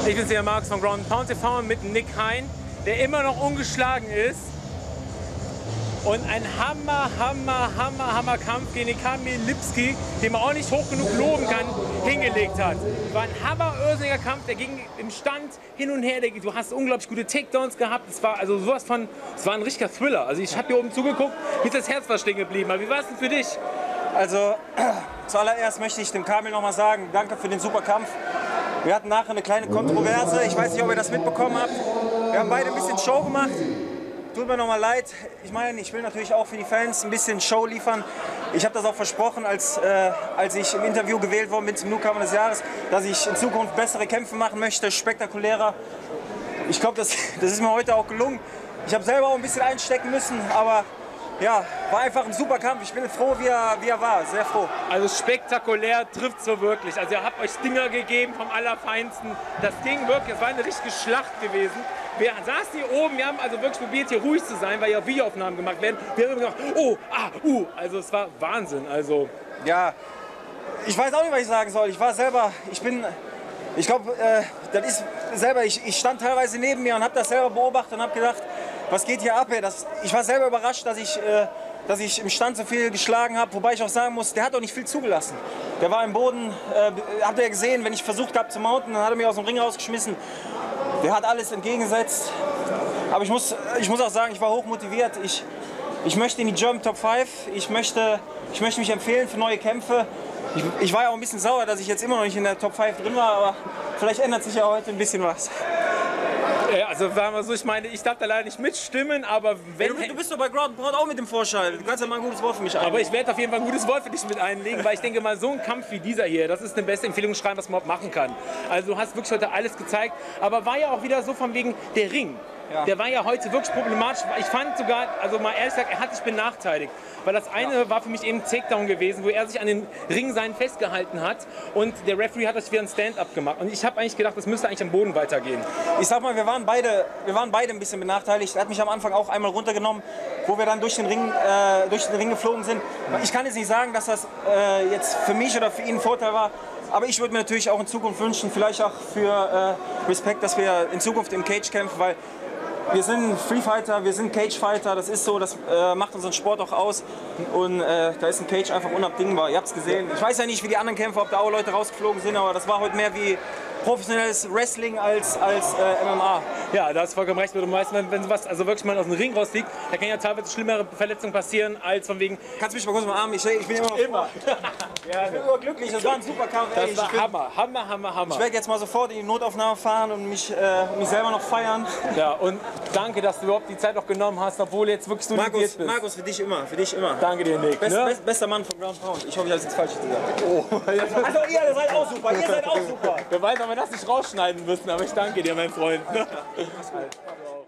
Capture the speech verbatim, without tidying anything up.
Ich bin der Markus von Ground Pound T V mit Nick Hein, der immer noch ungeschlagen ist und ein Hammer, Hammer, Hammer, Hammer Kampf gegen den Kamil Lipski, den man auch nicht hoch genug loben kann, hingelegt hat. War ein hammerösiger Kampf, der ging im Stand hin und her. Der, du hast unglaublich gute Takedowns gehabt. Es war also sowas von, es war ein richtiger Thriller. Also ich habe hier oben zugeguckt, mir ist das Herz fast stehen geblieben. Aber wie war es denn für dich? Also zuallererst möchte ich dem Kamil noch mal sagen, danke für den super Kampf. Wir hatten nachher eine kleine Kontroverse. Ich weiß nicht, ob ihr das mitbekommen habt. Wir haben beide ein bisschen Show gemacht. Tut mir noch mal leid. Ich meine, ich will natürlich auch für die Fans ein bisschen Show liefern. Ich habe das auch versprochen, als, äh, als ich im Interview gewählt worden bin zum Newcomer des Jahres, dass ich in Zukunft bessere Kämpfe machen möchte, spektakulärer. Ich glaube, das, das ist mir heute auch gelungen. Ich habe selber auch ein bisschen einstecken müssen, aber ja, war einfach ein super Kampf. Ich bin froh, wie er, wie er war, sehr froh. Also spektakulär trifft so wirklich. Also ihr habt euch Dinger gegeben vom Allerfeinsten. Das ging wirklich, es war eine richtige Schlacht gewesen. Wir saßen hier oben, wir haben also wirklich probiert, hier ruhig zu sein, weil ja Videoaufnahmen gemacht werden. Wir haben immer gedacht, oh, ah, uh, also es war Wahnsinn. Also ja, ich weiß auch nicht, was ich sagen soll. Ich war selber, ich bin, ich glaube, äh, das ist selber, ich, ich stand teilweise neben mir und habe das selber beobachtet und habe gedacht, was geht hier ab? Das, ich war selber überrascht, dass ich, äh, dass ich im Stand so viel geschlagen habe, wobei ich auch sagen muss, der hat auch nicht viel zugelassen. Der war im Boden, äh, habt ihr ja gesehen, wenn ich versucht habe zu mounten, dann hat er mich aus dem Ring rausgeschmissen. Der hat alles entgegengesetzt. Aber ich muss, ich muss auch sagen, ich war hoch motiviert. Ich, ich möchte in die German Top fünf. Ich möchte, ich möchte mich empfehlen für neue Kämpfe. Ich, ich war ja auch ein bisschen sauer, dass ich jetzt immer noch nicht in der Top fünf drin war, aber vielleicht ändert sich ja heute ein bisschen was. Ja, also sagen wir so, ich meine, ich darf da leider nicht mitstimmen, aber wenn... Du, du bist doch bei Ground Pound auch mit dem Vorschall. Du kannst ja mal ein gutes Wort für mich einlegen. Aber ich werde auf jeden Fall ein gutes Wort für dich mit einlegen, weil ich denke mal, so ein Kampf wie dieser hier, das ist eine beste Empfehlung schreiben, was man überhaupt machen kann. Also du hast wirklich heute alles gezeigt, aber war ja auch wieder so von wegen der Ring. Ja. Der war ja heute wirklich problematisch. Ich fand sogar, also mal ehrlich gesagt, er hat sich benachteiligt. Weil das eine ja. war für mich eben ein Takedown gewesen, wo er sich an den Ringseinen festgehalten hat und der Referee hat das wieder ein Stand-up gemacht. Und ich habe eigentlich gedacht, das müsste eigentlich am Boden weitergehen. Ich sag mal, wir waren beide, wir waren beide ein bisschen benachteiligt. Er hat mich am Anfang auch einmal runtergenommen, wo wir dann durch den Ring, äh, durch den Ring geflogen sind. Ich kann jetzt nicht sagen, dass das äh, jetzt für mich oder für ihn ein Vorteil war. Aber ich würde mir natürlich auch in Zukunft wünschen, vielleicht auch für äh, Respekt, dass wir in Zukunft im Cage kämpfen, weil wir sind Free Fighter, wir sind Cage Fighter, das ist so, das äh, macht unseren Sport auch aus und äh, da ist ein Cage einfach unabdingbar, ihr habt es gesehen. Ich weiß ja nicht, wie die anderen Kämpfer, ob da auch Leute rausgeflogen sind, aber das war heute mehr wie professionelles Wrestling als, als äh, M M A. Ja, da hast du vollkommen recht. Du weißt, wenn, wenn sowas also wirklich mal aus dem Ring rausfliegt, da kann ja teilweise schlimmere Verletzungen passieren, als von wegen... Kannst du mich mal kurz umarmen? Ich, ich bin immer noch immer. Ja, ich bin überglücklich, das war ein super Kampf. Das Ey, war bin, Hammer, Hammer, Hammer, Hammer. Ich werde jetzt mal sofort in die Notaufnahme fahren und mich, äh, mich selber noch feiern. Ja, und danke, dass du überhaupt die Zeit noch genommen hast, obwohl du jetzt wirklich so Markus, bist. Markus, für dich immer, für dich immer. Danke dir, Nick. Best, ne? best, bester Mann von Ground Pound. Ich hoffe, ich habe jetzt falsch gesagt. Oh. Also ihr seid auch super, ihr seid auch super. Wir weiß, ob wir das nicht rausschneiden müssen, aber ich danke dir, mein Freund.